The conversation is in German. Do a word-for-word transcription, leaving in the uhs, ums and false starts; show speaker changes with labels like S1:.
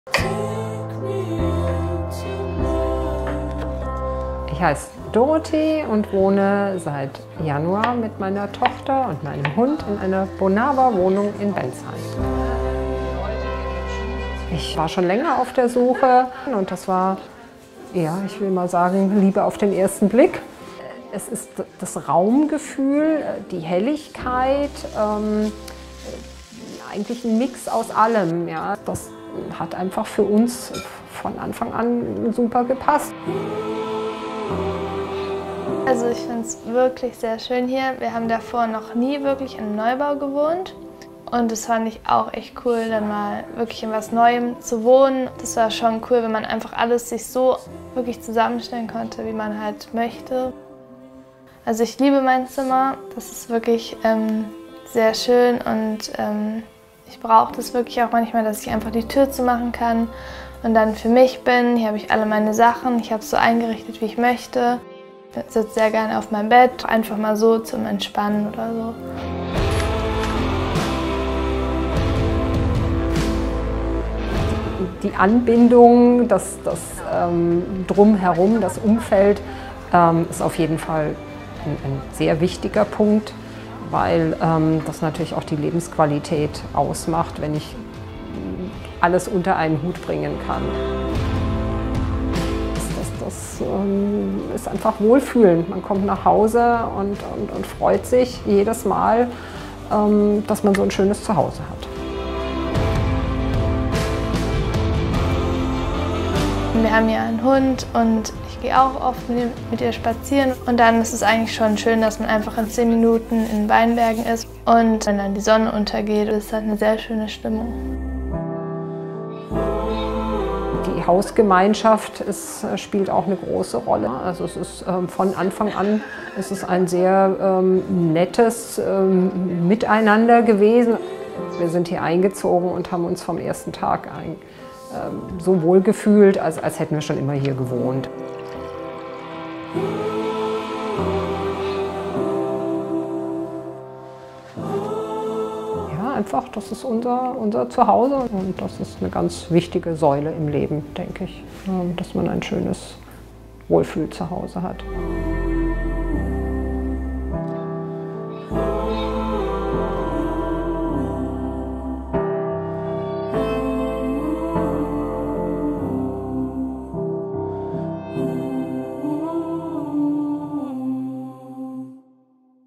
S1: Ich heiße Dorothee und wohne seit Januar mit meiner Tochter und meinem Hund in einer Bonava-Wohnung in Bensheim. Ich war schon länger auf der Suche und das war, ja, ich will mal sagen, Liebe auf den ersten Blick. Es ist das Raumgefühl, die Helligkeit, ähm, eigentlich ein Mix aus allem. Ja. Das hat einfach für uns von Anfang an super gepasst.
S2: Also ich finde es wirklich sehr schön hier. Wir haben davor noch nie wirklich in einem Neubau gewohnt. Und das fand ich auch echt cool, dann mal wirklich in was Neuem zu wohnen. Das war schon cool, wenn man einfach alles sich so wirklich zusammenstellen konnte, wie man halt möchte. Also ich liebe mein Zimmer. Das ist wirklich ähm, sehr schön und ähm, ich brauche das wirklich auch manchmal, dass ich einfach die Tür zumachen kann und dann für mich bin. Hier habe ich alle meine Sachen. Ich habe es so eingerichtet, wie ich möchte. Ich sitze sehr gerne auf meinem Bett, einfach mal so zum Entspannen oder so.
S1: Die Anbindung, das, das ähm, Drumherum, das Umfeld ähm, ist auf jeden Fall ein, ein sehr wichtiger Punkt, weil ähm, das natürlich auch die Lebensqualität ausmacht, wenn ich alles unter einen Hut bringen kann. Das ähm, ist einfach Wohlfühlen. Man kommt nach Hause und, und, und freut sich jedes Mal, ähm, dass man so ein schönes Zuhause hat.
S2: Wir haben hier einen Hund und ich gehe auch oft mit ihr spazieren. Und dann ist es eigentlich schon schön, dass man einfach in zehn Minuten in Weinbergen ist. Und wenn dann die Sonne untergeht, ist es halt eine sehr schöne Stimmung.
S1: Die Hausgemeinschaft ist, spielt auch eine große Rolle. Also es ist ähm, von Anfang an es ist ein sehr ähm, nettes ähm, Miteinander gewesen. Wir sind hier eingezogen und haben uns vom ersten Tag ein, ähm, so wohl gefühlt, als, als hätten wir schon immer hier gewohnt. Einfach, das ist unser, unser Zuhause und das ist eine ganz wichtige Säule im Leben, denke ich, dass man ein schönes Wohlfühl-Zuhause hat.